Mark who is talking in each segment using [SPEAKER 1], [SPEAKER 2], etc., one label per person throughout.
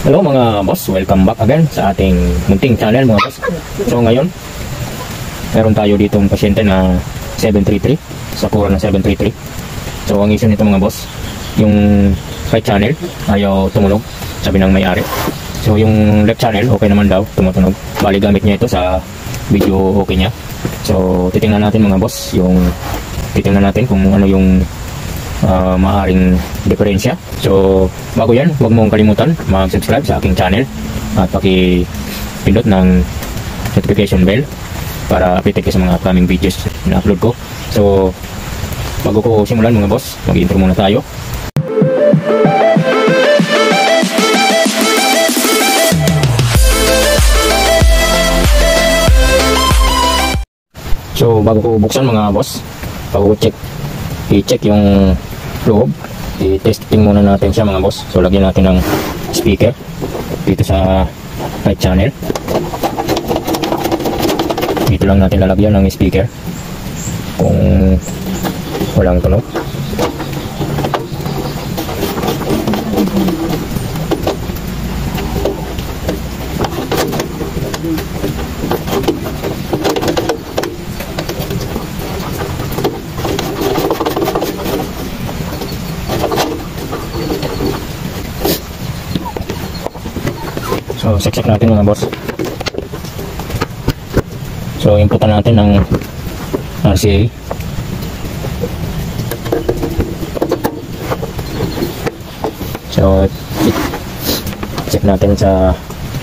[SPEAKER 1] Hello mga boss, welcome back again sa ating munting channel mga boss. So ngayon, meron tayo ditong pasyente na 733, Sakura na 733. So ang issue nito mga boss, yung right channel ayaw tumunog, sabi ng may-ari. So yung left channel okay naman daw, tumutunog. Bali gamit niya ito sa video, okay niya. So titingnan natin mga boss, titingnan natin kung ano yung maaaring diferensya. So bago yan, huwag mong kalimutan mag-subscribe sa aking channel at paki-pindot ng notification bell para update ka sa mga upcoming videos na upload ko. So bago ko simulan mga boss, mag-intro muna tayo. So bago ko buksan mga boss, bago ko i-check yung loob, i-testing muna natin siya mga boss. So lagyan natin ng speaker dito sa right channel. Dito lang natin lalagyan ng speaker kung walang tunog. So, check natin mga boss. So, inputan natin ng RCA. So, check natin sa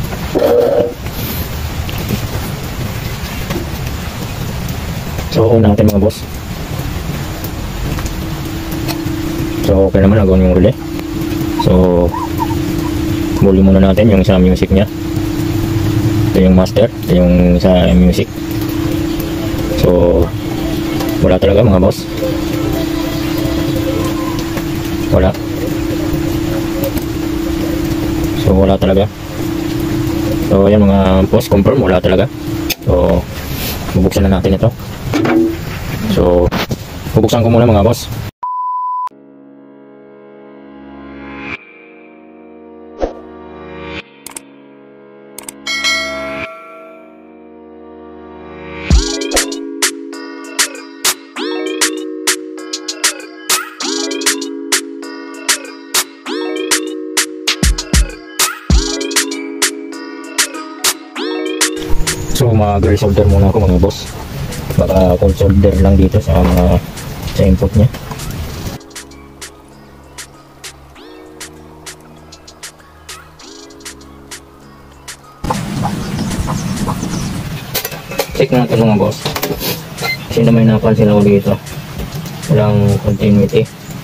[SPEAKER 1] on natin mga boss. So, okay naman, nag-on yung relay. So, muli muna natin yung sa music nya. Ito yung master, ito yung sa music. So wala talaga mga boss, wala. So wala talaga. So ayan mga boss, confirm wala talaga. So bubuksan na natin ito. So bubuksan ko muna mga boss. So mag-resolder muna ako mga boss. Baka kung solder lang dito sa input nya. Check natin mga boss. Kasi na may napansin ako dito, walang continuity.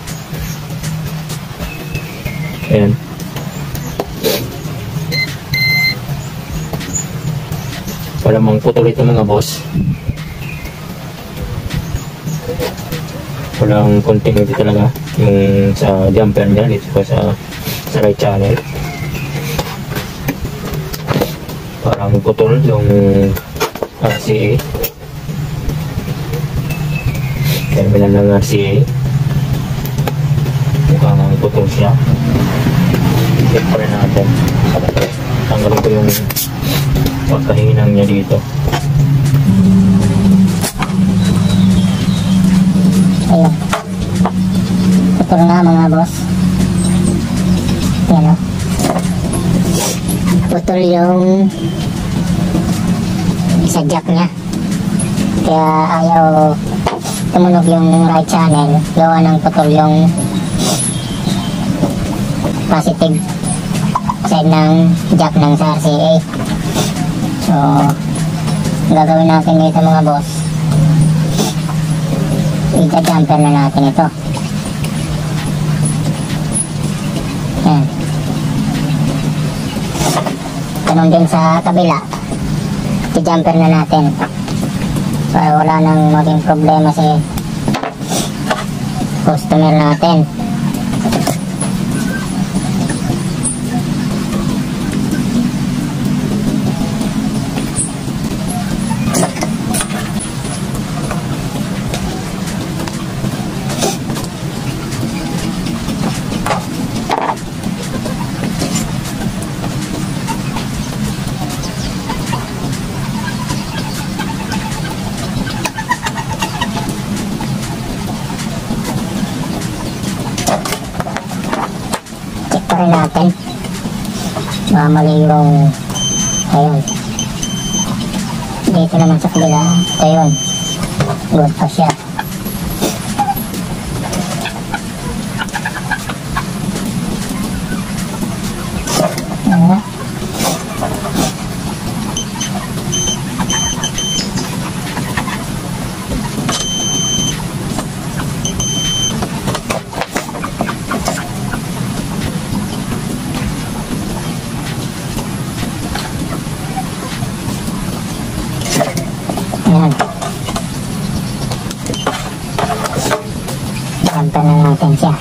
[SPEAKER 1] Ayan. Walang putol ito mga boss. Walang continuity talaga yung sa jumper niya dito pa sa right channel. Parang putol yung RCA. Terminal ng RCA. Mukhang putol siya. Check pa rin natin. Tanggalin ko yung pagkahinang niya dito. Ayun, putol nga mga boss. Yan o, putol yung sa jack niya, kaya ayaw tumunog yung right channel. Gawa ng putol yung positive side ng jack ng sa RCA. So gagawin natin dito mga boss, i-jumper na natin ito. Yan. Ganun din sa kabila, i-jumper na natin para wala nang maging problema si customer natin.
[SPEAKER 2] rin natin. Mali yung ayun. Dito naman sa kabila, ayun. Good pa siya. Ayan. Ayan. Bantanan natin siya.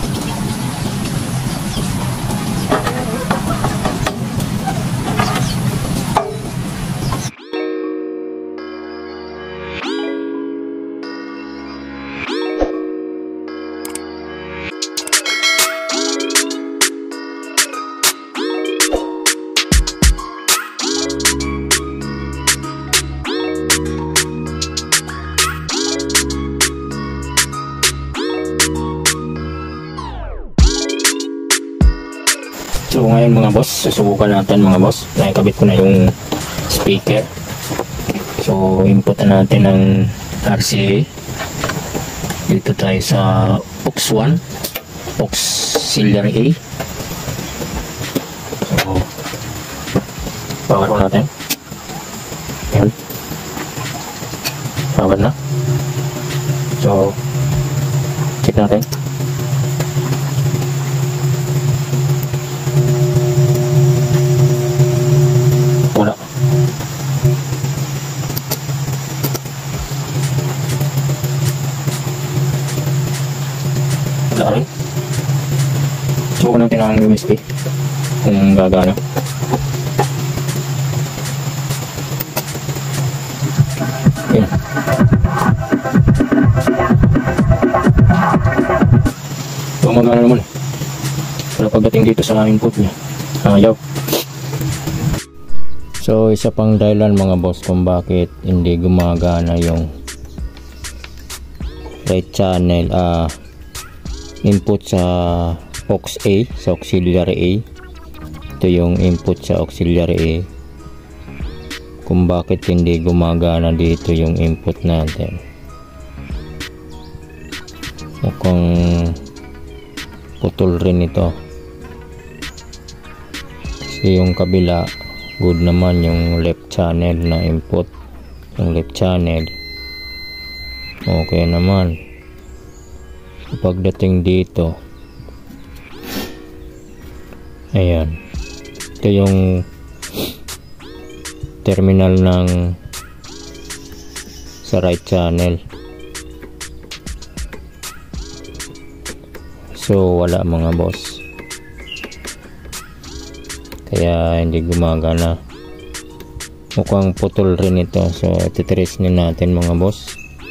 [SPEAKER 1] So ngayon mga boss, susubukan natin mga boss. Nakikabit ko na yung speaker. So input na natin ng RCA. Dito tayo sa aux 1, auxiliary A. So power on natin. Ayan. Power na. So check natin. Wala. Wala rin. Subukan natin ang USB kung gagana. Ayan. Gumagana naman. Pero pagdating dito sa input niya, ayaw. So isa pang dahilan mga boss kung bakit hindi gumagana yung right channel input sa aux A, sa auxiliary A. Ito yung input sa auxiliary A. Kung bakit hindi gumagana dito yung input natin. Mukhang putol rin ito. Kasi yung kabila good naman yung left channel na input, yung left channel okay naman. Pagdating dito, ayan, ito yung terminal ng sa right channel. So wala mga boss, kaya hindi gumagana. Mukhang putol rin ito. So ititrace na natin mga boss.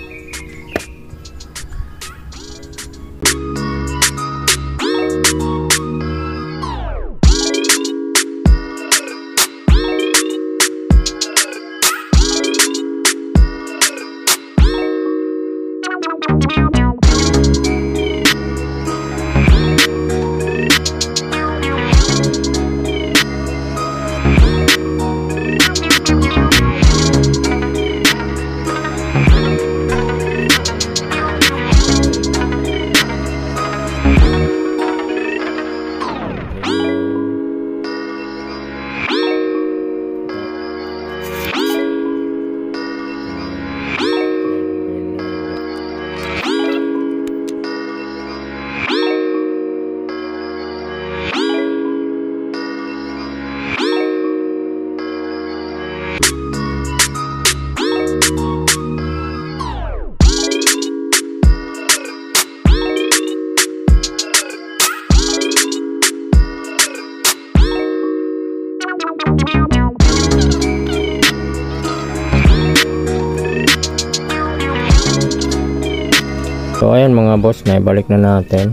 [SPEAKER 1] So ayan mga boss, naibalik na natin.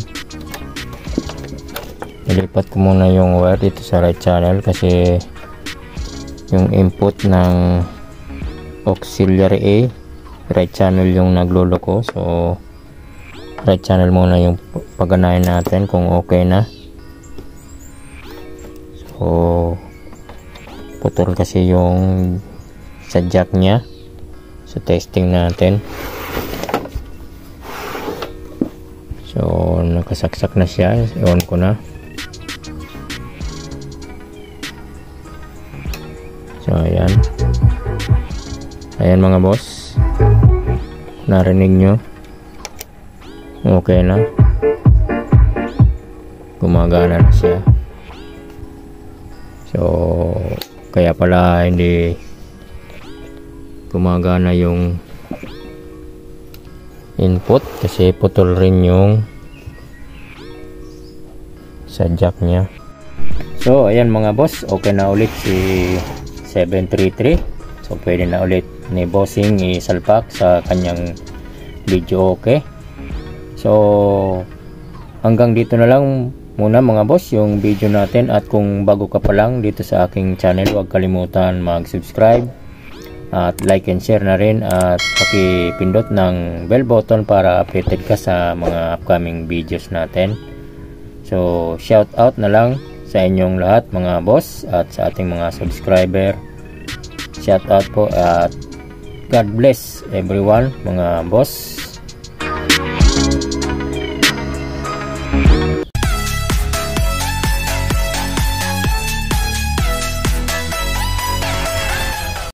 [SPEAKER 1] Ilipat ko muna yung wire dito sa right channel kasi yung input ng auxiliary A, right channel yung nagluloko. So right channel muna yung pagganahin natin kung okay na. putol kasi yung sa jack nya. So testing natin. So nakasaksak na siya, on ko na. So ayan mga boss, narinig nyo, okay na, gumagana na siya. So kaya pala hindi gumagana yung input kasi putol rin yung sa jack nya. So ayan mga boss, okay na ulit si 733. So pwede na ulit ni bossing isalpak sa kanyang video. Okay, so hanggang dito na lang muna mga boss yung video natin. At kung bago ka pa lang dito sa aking channel, huwag kalimutan mag subscribe at like and share na rin, at pakipindot ng bell button para updated ka sa mga upcoming videos natin. So shout out na lang sa inyong lahat mga boss at sa ating mga subscriber. Shout out po at God bless everyone mga boss.